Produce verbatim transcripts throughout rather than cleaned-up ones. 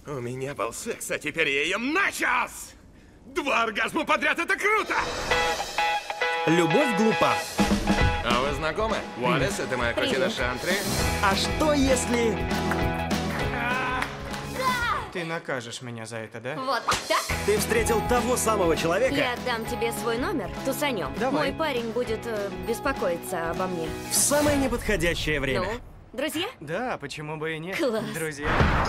У меня был секс, а теперь я ем начос! Два оргазма подряд — это круто! Любовь глупа. А вы знакомы? Уоллес, это моя кузина Шантри. А что если... Ты накажешь меня за это, да? Вот так? Ты встретил того самого человека? Я дам тебе свой номер, тусанем. Давай. Мой парень будет э, беспокоиться обо мне. В самое неподходящее время. Ну, друзья? Да, почему бы и нет? Класс. Друзья.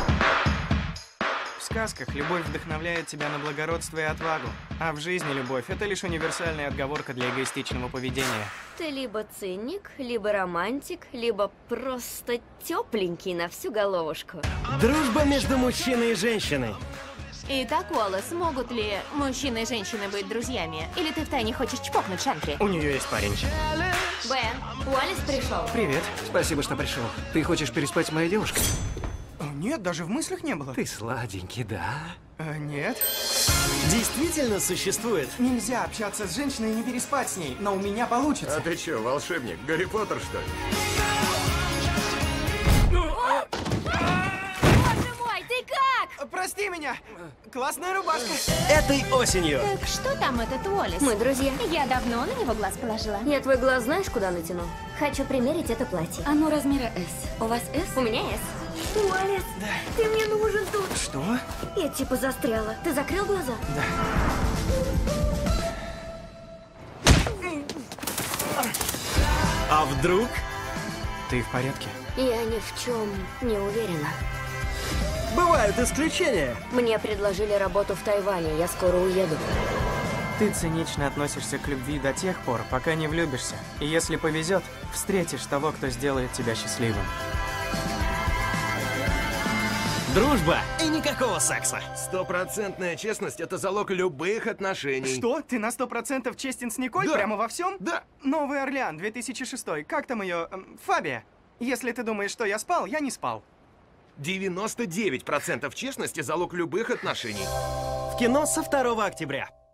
В сказках любовь вдохновляет тебя на благородство и отвагу. А в жизни любовь — это лишь универсальная отговорка для эгоистичного поведения. Ты либо циник, либо романтик, либо просто тепленький на всю головушку. Дружба между мужчиной и женщиной. Итак, Уоллес, могут ли мужчина и женщина быть друзьями? Или ты втайне хочешь чпокнуть Шантри? У нее есть парень. Бен, Уоллес пришел. Привет. Спасибо, что пришел. Ты хочешь переспать с моей девушкой? О, нет, даже в мыслях не было. Ты сладенький, да? А, нет. Действительно существует. Нельзя общаться с женщиной и не переспать с ней, но у меня получится. А ты что, волшебник? Гарри Поттер, что ли? Боже мой, ты как? Прости меня! Классная рубашка. Этой осенью. Так что там этот Уоллес? Мы друзья. Я давно на него глаз положила. Я твой глаз знаешь, куда натяну? Хочу примерить это платье. Оно размера S. У вас S? У меня S. Уоллес, ты мне нужен тут. Что? Я типа застряла. Ты закрыл глаза? А вдруг? Ты в порядке? Я ни в чем не уверена. Бывают исключения. Мне предложили работу в Тайване. Я скоро уеду. Ты цинично относишься к любви до тех пор, пока не влюбишься. И если повезет, встретишь того, кто сделает тебя счастливым. Дружба и никакого секса. Стопроцентная честность — это залог любых отношений. Что? Ты на сто процентов честен с Николь? Да. Прямо во всем? Да. Новый Орлеан, две тысячи шестой. Как там ее? Эм, Фабия. Если ты думаешь, что я спал, я не спал. девяносто девять процентов честности — залог любых отношений. В кино со второго октября.